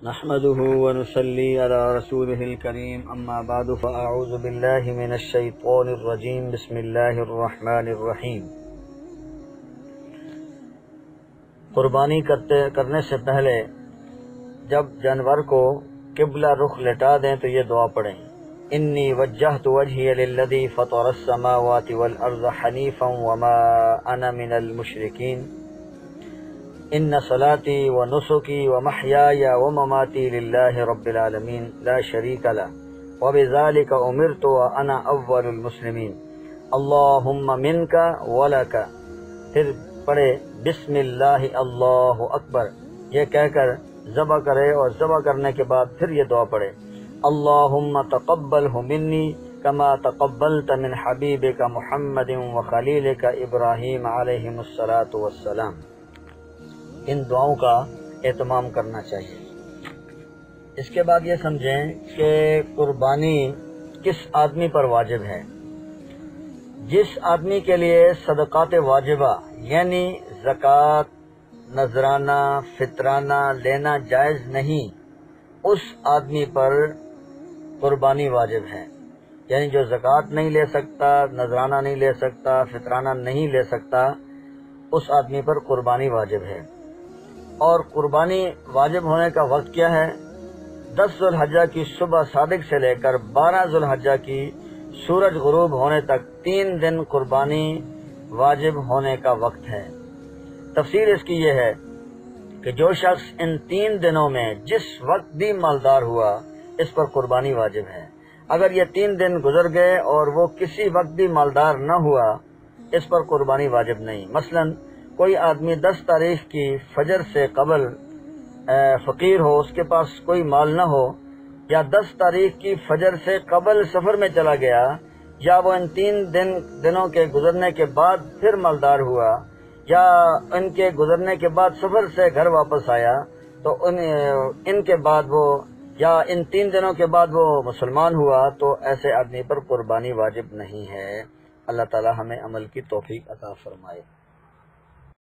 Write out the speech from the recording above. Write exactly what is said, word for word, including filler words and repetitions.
نحمده ونصلي على رسوله الكريم اما بعد فاعوذ بالله من الشيطان الرجيم بسم الله الرحمن الرحیم۔ قربانی کرتے کرنے سے پہلے جب جانور کو قبلہ رخ لٹا دیں تو یہ دعا پڑھیں: انی وجہت وجہی للذی فطر السماوات والارض حنیفا وما انا من المشرکین ان صلاتی و نسکی و محیای و مماتی للہ رب العالمین لا شریک لہ وبذالک امرت وانا اول المسلمین اللہم منک ولک۔ پھر پڑھے بسم اللہ اللہ اکبر، یہ کہہ کر ذبح کرے اور ذبح کرنے کے بعد پھر یہ دعا پڑھے: اللہم تقبلہ منی کما تقبلت من حبیبک محمد و خلیلک ابراہیم علیہم الصلاۃ والسلام۔ ان دعاؤں کا اہتمام کرنا چاہیے۔ اس کے بعد یہ سمجھیں کہ قربانی کس آدمی پر واجب ہے۔ جس آدمی کے لیے صدقات واجبہ یعنی زکوٰۃ، نذرانہ، فطرانہ لینا جائز نہیں، اس آدمی پر قربانی واجب ہے۔ یعنی جو زکوٰۃ نہیں لے سکتا، نذرانہ نہیں لے سکتا، فطرانہ نہیں لے سکتا، اس آدمی پر قربانی واجب ہے۔ اور قربانی واجب ہونے کا وقت کیا ہے؟ دس ذو الحجہ کی صبح صادق سے لے کر بارہ ذو الحجہ کی سورج غروب ہونے تک تین دن قربانی واجب ہونے کا وقت ہے۔ تفسیر اس کی یہ ہے کہ جو شخص ان تین دنوں میں جس وقت بھی مالدار ہوا اس پر قربانی واجب ہے۔ اگر یہ تین دن گزر گئے اور وہ کسی وقت بھی مالدار نہ ہوا اس پر قربانی واجب نہیں۔ مثلاً کوئی آدمی دس تاریخ کی فجر سے قبل فقیر ہو، اس کے پاس کوئی مال نہ ہو، یا دس تاریخ کی فجر سے قبل سفر میں چلا گیا، یا وہ ان تین دن دنوں کے گزرنے کے بعد پھر مالدار ہوا، یا ان کے گزرنے کے بعد سفر سے گھر واپس آیا، تو ان ان کے بعد وہ یا ان تین دنوں کے بعد وہ مسلمان ہوا، تو ایسے آدمی پر قربانی واجب نہیں ہے۔ اللہ تعالی ہمیں عمل کی توفیق عطا فرمائے۔